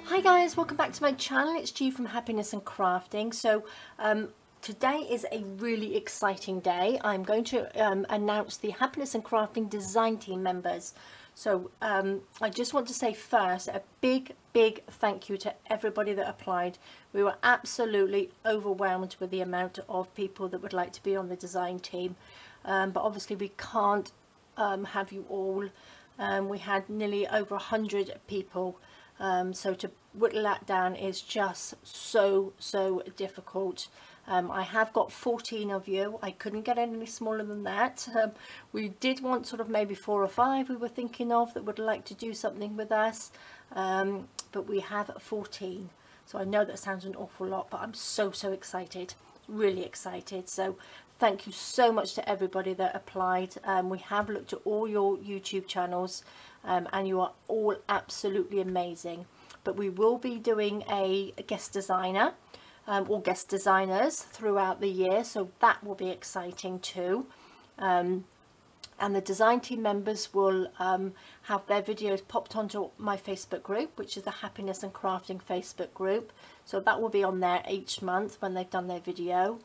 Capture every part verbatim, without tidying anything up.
Hi guys, welcome back to my channel. It's G from Happiness and Crafting. So um, today is a really exciting day. I'm going to um, announce the Happiness and Crafting design team members. So um, I just want to say first a big big thank you to everybody that applied. We were absolutely overwhelmed with the amount of people that would like to be on the design team, um, but obviously we can't um, have you all. Um, we had nearly over a hundred people. Um, so to whittle that down is just so so difficult. um, I have got fourteen of you. I couldn't get any smaller than that. Um, we did want sort of maybe four or five we were thinking of that would like to do something with us, um, but we have fourteen. So I know that sounds an awful lot, but I'm so so excited, really excited. So thank you so much to everybody that applied. Um, we have looked at all your YouTube channels, um, and you are all absolutely amazing. But we will be doing a, a guest designer um, or guest designers throughout the year, so that will be exciting too. Um, and the design team members will um, have their videos popped onto my Facebook group, which is the Happiness and Crafting Facebook group. So that will be on there each month when they've done their video.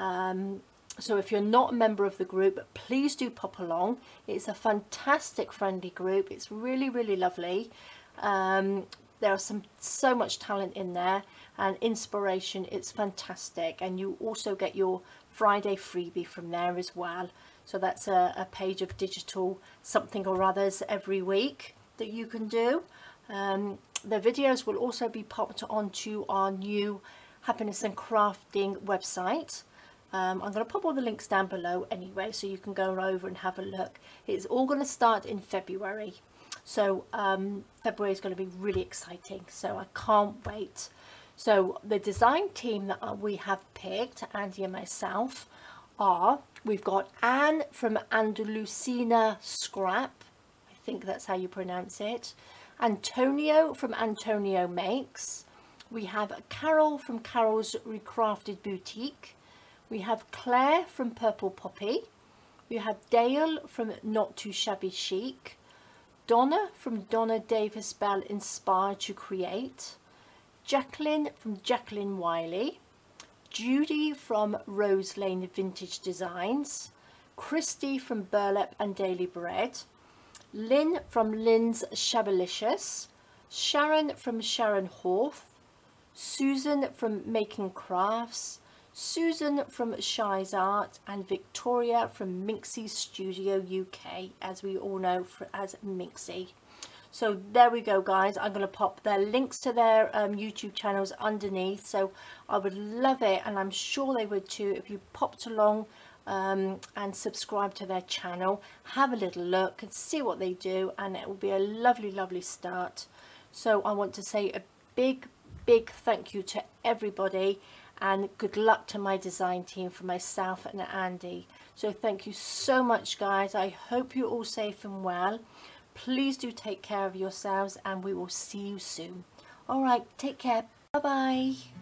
Um, so if you're not a member of the group, please do pop along. It's a fantastic friendly group. It's really really lovely. Um, there are some so much talent in there and inspiration. It's fantastic, and you also get your Friday freebie from there as well. So that's a, a page of digital something or others every week that you can do. Um, the videos will also be popped onto our new Happiness and Crafting website. Um, I'm going to pop all the links down below anyway, so you can go over and have a look. It's all going to start in February. So um, February is going to be really exciting. So I can't wait. So the design team that we have picked, Andy and myself, are, we've got Anne from Andalusina Scrap. I think that's how you pronounce it. Antonio from Antonio Makes. We have Carol from Carol's Recrafted Boutique. We have Claire from Purple Poppy. We have Dale from Not Too Shabby Chic. Donna from Donna Davis Bell Inspired to Create. Jacqueline from Jacqueline Wiley. Judy from Rose Lane Vintage Designs. Christy from Burlap and Daily Bread. Lynn from Lynn's Shabalicious. Sharon from Sharon Horth. Susan from Making Crafts. Susan from Shy's Art, and Victoria from Minxie Studio U K, as we all know for, as Minxie. So there we go guys. I'm going to pop their links to their um, YouTube channels underneath, so I would love it, and I'm sure they would too, if you popped along um, and subscribe to their channel, have a little look and see what they do, and it will be a lovely lovely start. So I want to say a big big thank you to everybody, and good luck to my design team, for myself and Andy. So thank you so much guys. I hope you're all safe and well. Please do take care of yourselves, and we will see you soon. All right, take care. Bye bye.